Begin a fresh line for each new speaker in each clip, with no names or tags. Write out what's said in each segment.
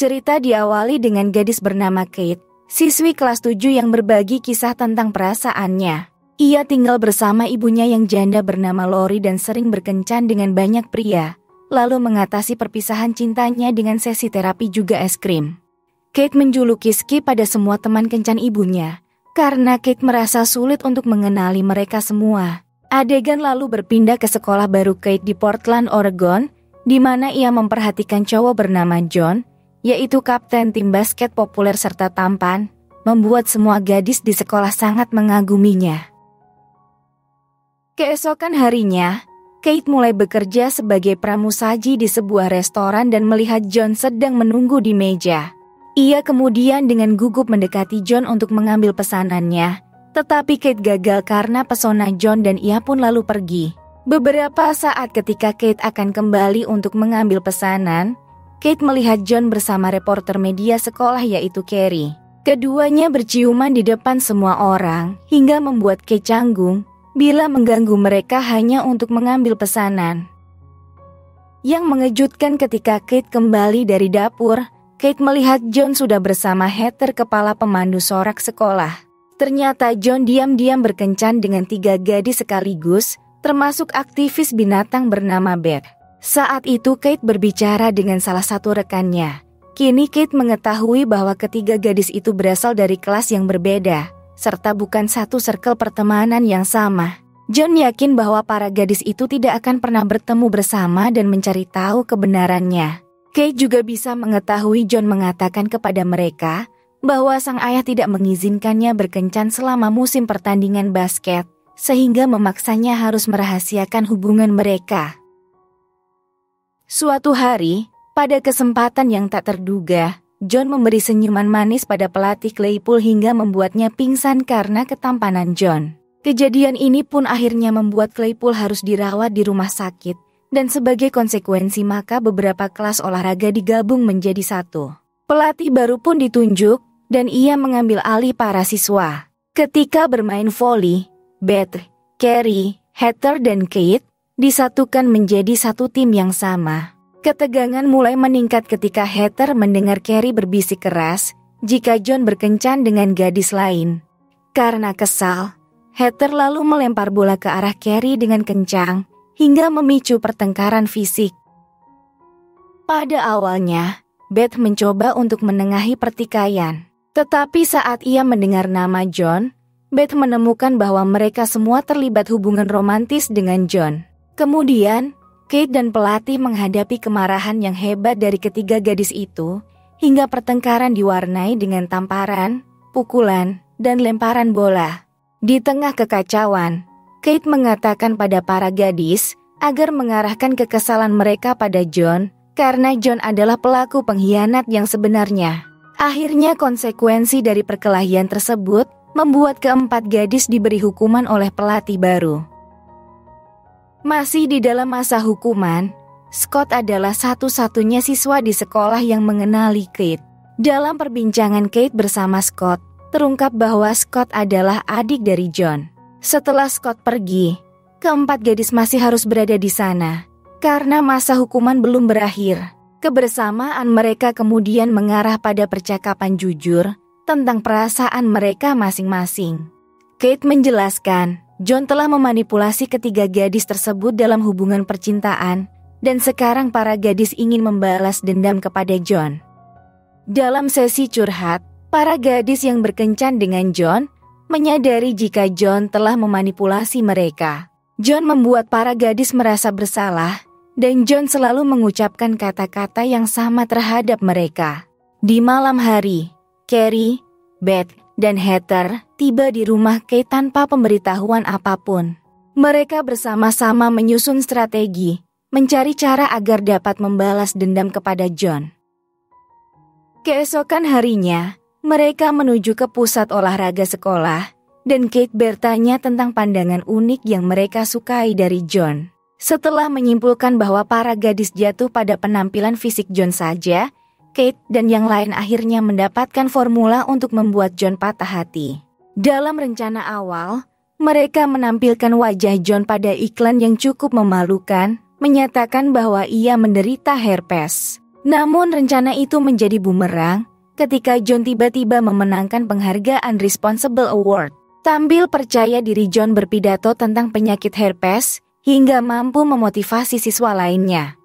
Cerita diawali dengan gadis bernama Kate, siswi kelas 7 yang berbagi kisah tentang perasaannya. Ia tinggal bersama ibunya yang janda bernama Lori dan sering berkencan dengan banyak pria, lalu mengatasi perpisahan cintanya dengan sesi terapi juga es krim. Kate menjuluki Ski pada semua teman kencan ibunya, karena Kate merasa sulit untuk mengenali mereka semua. Adegan lalu berpindah ke sekolah baru Kate di Portland, Oregon, di mana ia memperhatikan cowok bernama John, yaitu kapten tim basket populer serta tampan, membuat semua gadis di sekolah sangat mengaguminya. Keesokan harinya, Kate mulai bekerja sebagai pramusaji di sebuah restoran dan melihat John sedang menunggu di meja. Ia kemudian dengan gugup mendekati John untuk mengambil pesanannya, tetapi Kate gagal karena pesona John dan ia pun lalu pergi. Beberapa saat ketika Kate akan kembali untuk mengambil pesanan, Kate melihat John bersama reporter media sekolah yaitu Carrie. Keduanya berciuman di depan semua orang hingga membuat Kate canggung bila mengganggu mereka hanya untuk mengambil pesanan. Yang mengejutkan ketika Kate kembali dari dapur, Kate melihat John sudah bersama Heather, kepala pemandu sorak sekolah. Ternyata John diam-diam berkencan dengan 3 gadis sekaligus, termasuk aktivis binatang bernama Beth. Saat itu Kate berbicara dengan salah satu rekannya. Kini Kate mengetahui bahwa ketiga gadis itu berasal dari kelas yang berbeda, serta bukan satu circle pertemanan yang sama. John yakin bahwa para gadis itu tidak akan pernah bertemu bersama dan mencari tahu kebenarannya. Kate juga bisa mengetahui John mengatakan kepada mereka bahwa sang ayah tidak mengizinkannya berkencan selama musim pertandingan basket, sehingga memaksanya harus merahasiakan hubungan mereka. Suatu hari, pada kesempatan yang tak terduga, John memberi senyuman manis pada pelatih Claypool hingga membuatnya pingsan karena ketampanan John. Kejadian ini pun akhirnya membuat Claypool harus dirawat di rumah sakit, dan sebagai konsekuensi maka beberapa kelas olahraga digabung menjadi satu. Pelatih baru pun ditunjuk, dan ia mengambil alih para siswa. Ketika bermain voli, Beth, Carrie, Heather dan Kate disatukan menjadi satu tim yang sama. Ketegangan mulai meningkat ketika Heather mendengar Carrie berbisik keras jika John berkencan dengan gadis lain. Karena kesal, Heather lalu melempar bola ke arah Carrie dengan kencang hingga memicu pertengkaran fisik. Pada awalnya, Beth mencoba untuk menengahi pertikaian. Tetapi saat ia mendengar nama John, Beth menemukan bahwa mereka semua terlibat hubungan romantis dengan John. Kemudian, Kate dan pelatih menghadapi kemarahan yang hebat dari ketiga gadis itu, hingga pertengkaran diwarnai dengan tamparan, pukulan, dan lemparan bola. Di tengah kekacauan, Kate mengatakan pada para gadis agar mengarahkan kekesalan mereka pada John, karena John adalah pelaku pengkhianat yang sebenarnya. Akhirnya konsekuensi dari perkelahian tersebut membuat keempat gadis diberi hukuman oleh pelatih baru. Masih di dalam masa hukuman, Scott adalah satu-satunya siswa di sekolah yang mengenali Kate. Dalam perbincangan Kate bersama Scott, terungkap bahwa Scott adalah adik dari John. Setelah Scott pergi, keempat gadis masih harus berada di sana, karena masa hukuman belum berakhir. Kebersamaan mereka kemudian mengarah pada percakapan jujur tentang perasaan mereka masing-masing. Kate menjelaskan, John telah memanipulasi ketiga gadis tersebut dalam hubungan percintaan, dan sekarang para gadis ingin membalas dendam kepada John. Dalam sesi curhat, para gadis yang berkencan dengan John menyadari jika John telah memanipulasi mereka. John membuat para gadis merasa bersalah, dan John selalu mengucapkan kata-kata yang sama terhadap mereka. Di malam hari, Carrie, Beth, dan Heather tiba di rumah Kate tanpa pemberitahuan apapun. Mereka bersama-sama menyusun strategi, mencari cara agar dapat membalas dendam kepada John. Keesokan harinya, mereka menuju ke pusat olahraga sekolah, dan Kate bertanya tentang pandangan unik yang mereka sukai dari John. Setelah menyimpulkan bahwa para gadis jatuh pada penampilan fisik John saja, Kate dan yang lain akhirnya mendapatkan formula untuk membuat John patah hati. Dalam rencana awal, mereka menampilkan wajah John pada iklan yang cukup memalukan, menyatakan bahwa ia menderita herpes. Namun rencana itu menjadi bumerang ketika John tiba-tiba memenangkan penghargaan Responsible Award. Tampil percaya diri John berpidato tentang penyakit herpes hingga mampu memotivasi siswa lainnya.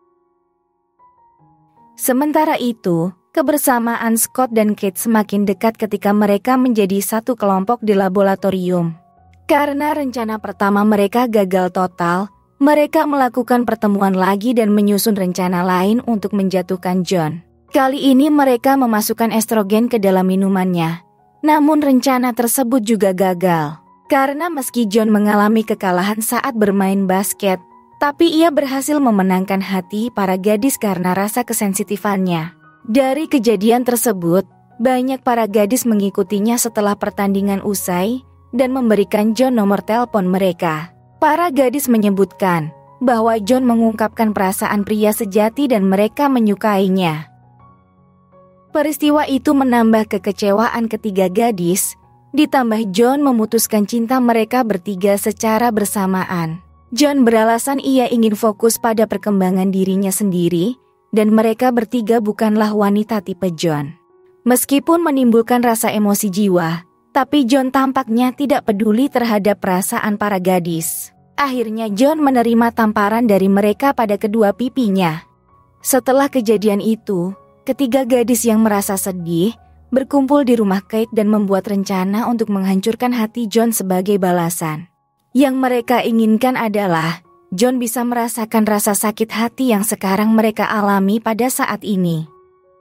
Sementara itu, kebersamaan Scott dan Kate semakin dekat ketika mereka menjadi satu kelompok di laboratorium. Karena rencana pertama mereka gagal total, mereka melakukan pertemuan lagi dan menyusun rencana lain untuk menjatuhkan John. Kali ini mereka memasukkan estrogen ke dalam minumannya. Namun rencana tersebut juga gagal. Karena meski John mengalami kekalahan saat bermain basket, tapi ia berhasil memenangkan hati para gadis karena rasa kesensitifannya. Dari kejadian tersebut, banyak para gadis mengikutinya setelah pertandingan usai dan memberikan John nomor telepon mereka. Para gadis menyebutkan bahwa John mengungkapkan perasaan pria sejati dan mereka menyukainya. Peristiwa itu menambah kekecewaan ketiga gadis, ditambah John memutuskan cinta mereka bertiga secara bersamaan. John beralasan ia ingin fokus pada perkembangan dirinya sendiri, dan mereka bertiga bukanlah wanita tipe John. Meskipun menimbulkan rasa emosi jiwa, tapi John tampaknya tidak peduli terhadap perasaan para gadis. Akhirnya John menerima tamparan dari mereka pada kedua pipinya. Setelah kejadian itu, ketiga gadis yang merasa sedih berkumpul di rumah Kate dan membuat rencana untuk menghancurkan hati John sebagai balasan. Yang mereka inginkan adalah John bisa merasakan rasa sakit hati yang sekarang mereka alami pada saat ini.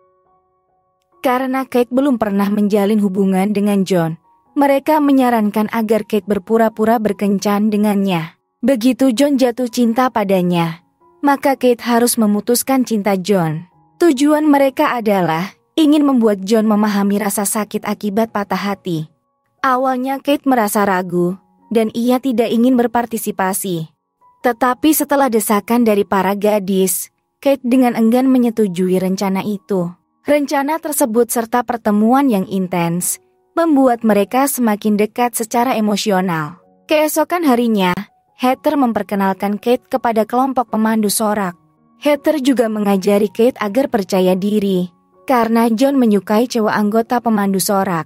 Karena Kate belum pernah menjalin hubungan dengan John, mereka menyarankan agar Kate berpura-pura berkencan dengannya. Begitu John jatuh cinta padanya, maka Kate harus memutuskan cinta John. Tujuan mereka adalah ingin membuat John memahami rasa sakit akibat patah hati. Awalnya Kate merasa ragu, dan ia tidak ingin berpartisipasi. Tetapi setelah desakan dari para gadis, Kate dengan enggan menyetujui rencana itu. Rencana tersebut serta pertemuan yang intens membuat mereka semakin dekat secara emosional. Keesokan harinya, Heather memperkenalkan Kate kepada kelompok pemandu sorak. Heather juga mengajari Kate agar percaya diri, karena John menyukai cewek anggota pemandu sorak.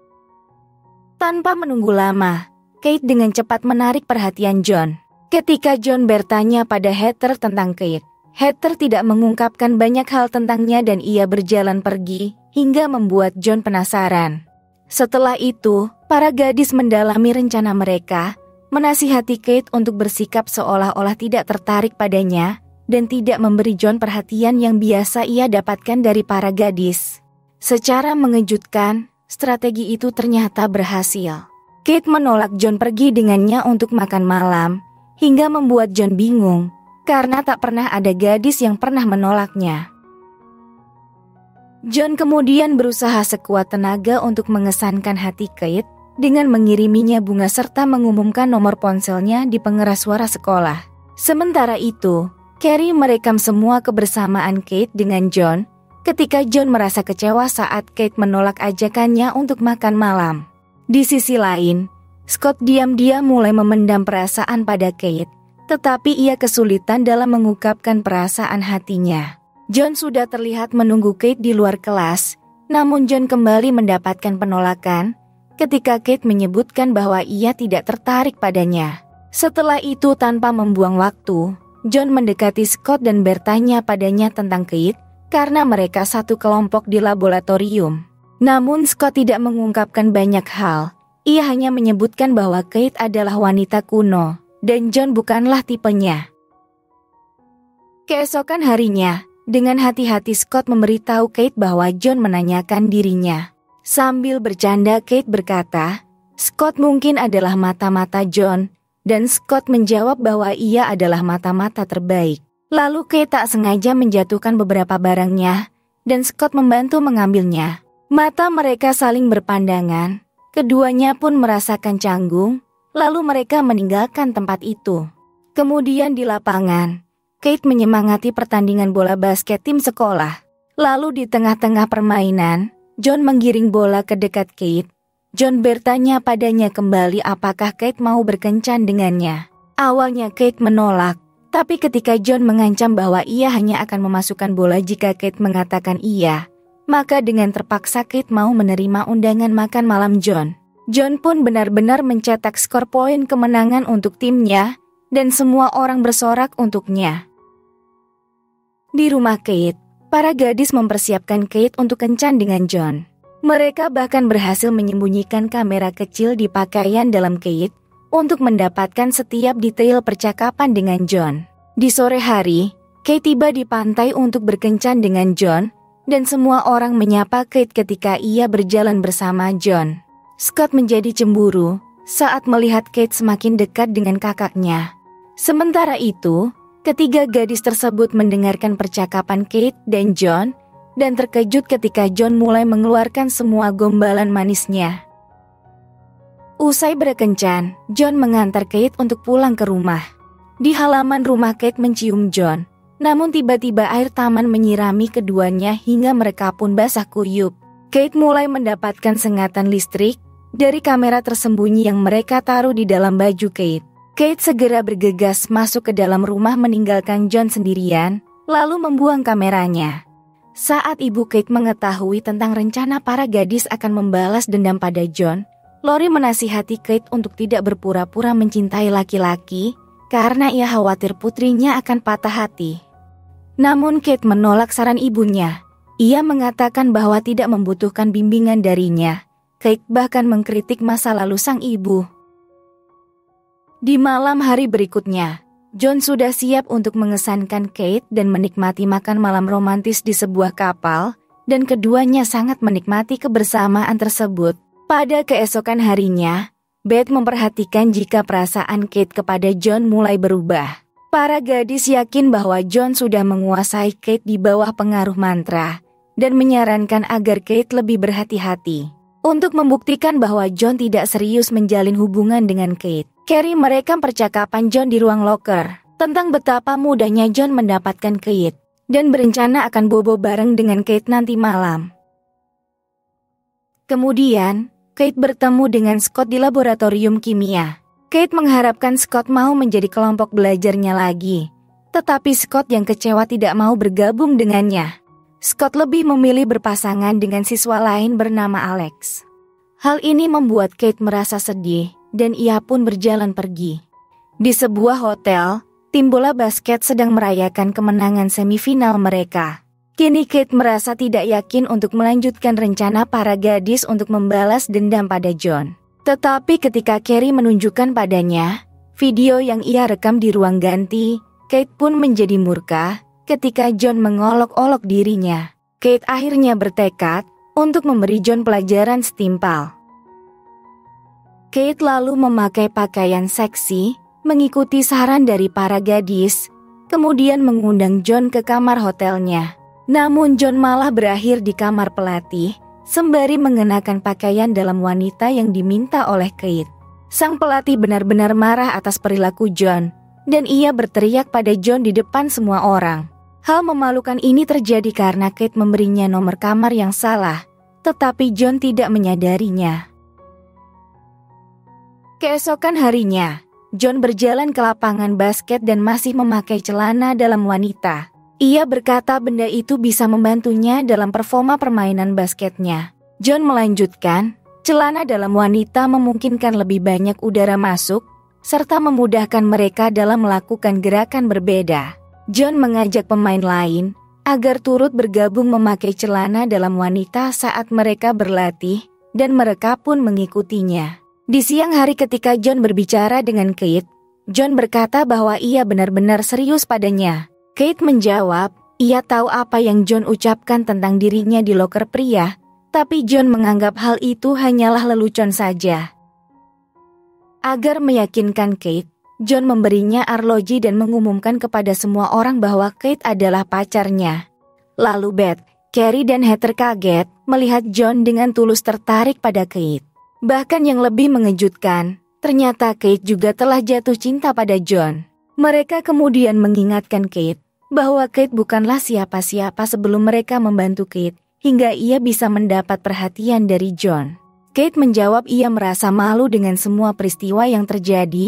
Tanpa menunggu lama, Kate dengan cepat menarik perhatian John. Ketika John bertanya pada Heather tentang Kate, Heather tidak mengungkapkan banyak hal tentangnya dan ia berjalan pergi hingga membuat John penasaran. Setelah itu, para gadis mendalami rencana mereka, menasihati Kate untuk bersikap seolah-olah tidak tertarik padanya dan tidak memberi John perhatian yang biasa ia dapatkan dari para gadis. Secara mengejutkan, strategi itu ternyata berhasil. Kate menolak John pergi dengannya untuk makan malam, hingga membuat John bingung, karena tak pernah ada gadis yang pernah menolaknya. John kemudian berusaha sekuat tenaga untuk mengesankan hati Kate dengan mengiriminya bunga serta mengumumkan nomor ponselnya di pengeras suara sekolah. Sementara itu, Carrie merekam semua kebersamaan Kate dengan John ketika John merasa kecewa saat Kate menolak ajakannya untuk makan malam. Di sisi lain, Scott diam-diam mulai memendam perasaan pada Kate, tetapi ia kesulitan dalam mengungkapkan perasaan hatinya. John sudah terlihat menunggu Kate di luar kelas, namun John kembali mendapatkan penolakan ketika Kate menyebutkan bahwa ia tidak tertarik padanya. Setelah itu tanpa membuang waktu, John mendekati Scott dan bertanya padanya tentang Kate karena mereka satu kelompok di laboratorium. Namun Scott tidak mengungkapkan banyak hal, ia hanya menyebutkan bahwa Kate adalah wanita kuno dan John bukanlah tipenya. Keesokan harinya, dengan hati-hati Scott memberitahu Kate bahwa John menanyakan dirinya. Sambil bercanda Kate berkata, Scott mungkin adalah mata-mata John, dan Scott menjawab bahwa ia adalah mata-mata terbaik. Lalu Kate tak sengaja menjatuhkan beberapa barangnya, dan Scott membantu mengambilnya. Mata mereka saling berpandangan, keduanya pun merasakan canggung, lalu mereka meninggalkan tempat itu. Kemudian di lapangan, Kate menyemangati pertandingan bola basket tim sekolah. Lalu di tengah-tengah permainan, John menggiring bola ke dekat Kate. John bertanya padanya kembali apakah Kate mau berkencan dengannya. Awalnya Kate menolak, Tapi ketika John mengancam bahwa ia hanya akan memasukkan bola jika Kate mengatakan iya, maka dengan terpaksa Kate mau menerima undangan makan malam John. John pun benar-benar mencetak skor poin kemenangan untuk timnya, dan semua orang bersorak untuknya. Di rumah Kate, para gadis mempersiapkan Kate untuk kencan dengan John. Mereka bahkan berhasil menyembunyikan kamera kecil di pakaian dalam Kate untuk mendapatkan setiap detail percakapan dengan John. Di sore hari, Kate tiba di pantai untuk berkencan dengan John, dan semua orang menyapa Kate ketika ia berjalan bersama John. Scott menjadi cemburu saat melihat Kate semakin dekat dengan kakaknya. Sementara itu, ketiga gadis tersebut mendengarkan percakapan Kate dan John, dan terkejut ketika John mulai mengeluarkan semua gombalan manisnya. Usai berkencan, John mengantar Kate untuk pulang ke rumah. Di halaman rumah Kate mencium John, namun tiba-tiba air taman menyirami keduanya hingga mereka pun basah kuyup. Kate mulai mendapatkan sengatan listrik dari kamera tersembunyi yang mereka taruh di dalam baju Kate. Kate segera bergegas masuk ke dalam rumah meninggalkan John sendirian, lalu membuang kameranya. Saat ibu Kate mengetahui tentang rencana para gadis akan membalas dendam pada John, Lori menasihati Kate untuk tidak berpura-pura mencintai laki-laki karena ia khawatir putrinya akan patah hati. Namun Kate menolak saran ibunya. Ia mengatakan bahwa tidak membutuhkan bimbingan darinya. Kate bahkan mengkritik masa lalu sang ibu. Di malam hari berikutnya, John sudah siap untuk mengesankan Kate dan menikmati makan malam romantis di sebuah kapal, dan keduanya sangat menikmati kebersamaan tersebut. Pada keesokan harinya, Beth memperhatikan jika perasaan Kate kepada John mulai berubah. Para gadis yakin bahwa John sudah menguasai Kate di bawah pengaruh mantra, dan menyarankan agar Kate lebih berhati-hati. Untuk membuktikan bahwa John tidak serius menjalin hubungan dengan Kate, Carrie merekam percakapan John di ruang loker tentang betapa mudahnya John mendapatkan Kate, dan berencana akan bobo bareng dengan Kate nanti malam. Kemudian, Kate bertemu dengan Scott di laboratorium kimia. Kate mengharapkan Scott mau menjadi kelompok belajarnya lagi, tetapi Scott yang kecewa tidak mau bergabung dengannya. Scott lebih memilih berpasangan dengan siswa lain bernama Alex. Hal ini membuat Kate merasa sedih, dan ia pun berjalan pergi. Di sebuah hotel, tim bola basket sedang merayakan kemenangan semifinal mereka. Kini Kate merasa tidak yakin untuk melanjutkan rencana para gadis untuk membalas dendam pada John. Tetapi ketika Carrie menunjukkan padanya video yang ia rekam di ruang ganti, Kate pun menjadi murka ketika John mengolok-olok dirinya. Kate akhirnya bertekad untuk memberi John pelajaran setimpal. Kate lalu memakai pakaian seksi, mengikuti saran dari para gadis, kemudian mengundang John ke kamar hotelnya. Namun John malah berakhir di kamar pelatih, sembari mengenakan pakaian dalam wanita yang diminta oleh Kate. Sang pelatih benar-benar marah atas perilaku John, dan ia berteriak pada John di depan semua orang. Hal memalukan ini terjadi karena Kate memberinya nomor kamar yang salah, tetapi John tidak menyadarinya. Keesokan harinya, John berjalan ke lapangan basket dan masih memakai celana dalam wanita. Ia berkata benda itu bisa membantunya dalam performa permainan basketnya. John melanjutkan, celana dalam wanita memungkinkan lebih banyak udara masuk, serta memudahkan mereka dalam melakukan gerakan berbeda. John mengajak pemain lain agar turut bergabung memakai celana dalam wanita saat mereka berlatih, dan mereka pun mengikutinya. Di siang hari ketika John berbicara dengan Kate, John berkata bahwa ia benar-benar serius padanya. Kate menjawab, ia tahu apa yang John ucapkan tentang dirinya di loker pria, tapi John menganggap hal itu hanyalah lelucon saja. Agar meyakinkan Kate, John memberinya arloji dan mengumumkan kepada semua orang bahwa Kate adalah pacarnya. Lalu Beth, Carrie dan Heather kaget melihat John dengan tulus tertarik pada Kate. Bahkan yang lebih mengejutkan, ternyata Kate juga telah jatuh cinta pada John. Mereka kemudian mengingatkan Kate bahwa Kate bukanlah siapa-siapa sebelum mereka membantu Kate hingga ia bisa mendapat perhatian dari John. Kate menjawab ia merasa malu dengan semua peristiwa yang terjadi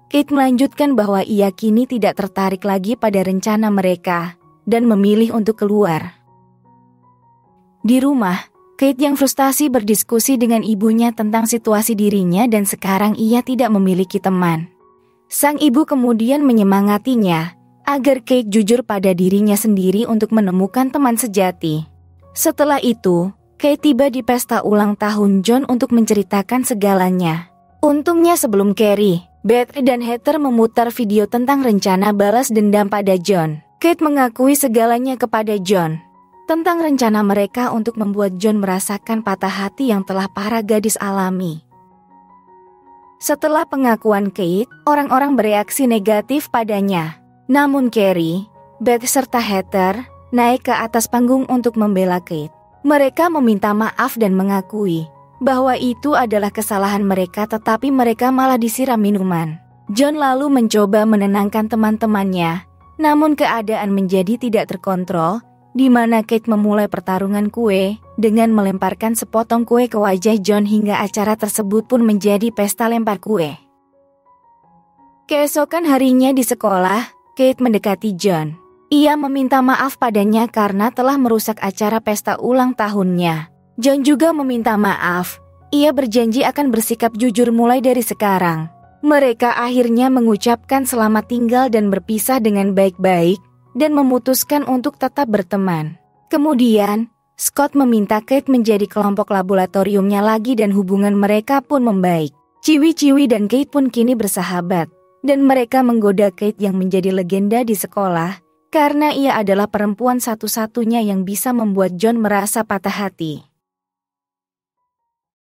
Kate melanjutkan bahwa ia kini tidak tertarik lagi pada rencana mereka dan memilih untuk keluar. Di rumah, Kate yang frustasi berdiskusi dengan ibunya tentang situasi dirinya dan sekarang ia tidak memiliki teman. Sang ibu kemudian menyemangatinya agar Kate jujur pada dirinya sendiri untuk menemukan teman sejati. Setelah itu, Kate tiba di pesta ulang tahun John untuk menceritakan segalanya. Untungnya sebelum Carrie, Beth dan Heather memutar video tentang rencana balas dendam pada John. Kate mengakui segalanya kepada John tentang rencana mereka untuk membuat John merasakan patah hati yang telah para gadis alami. Setelah pengakuan Kate, orang-orang bereaksi negatif padanya. Namun Carrie, Beth serta Heather naik ke atas panggung untuk membela Kate. Mereka meminta maaf dan mengakui bahwa itu adalah kesalahan mereka, tetapi mereka malah disiram minuman. John lalu mencoba menenangkan teman-temannya, namun keadaan menjadi tidak terkontrol, di mana Kate memulai pertarungan kue dengan melemparkan sepotong kue ke wajah John hingga acara tersebut pun menjadi pesta lempar kue. Keesokan harinya di sekolah, Kate mendekati John. Ia meminta maaf padanya karena telah merusak acara pesta ulang tahunnya. John juga meminta maaf. Ia berjanji akan bersikap jujur mulai dari sekarang. Mereka akhirnya mengucapkan selamat tinggal dan berpisah dengan baik-baik dan memutuskan untuk tetap berteman. Kemudian, Scott meminta Kate menjadi kelompok laboratoriumnya lagi dan hubungan mereka pun membaik. Ciwi-Ciwi dan Kate pun kini bersahabat dan mereka menggoda Kate yang menjadi legenda di sekolah karena ia adalah perempuan satu-satunya yang bisa membuat John merasa patah hati.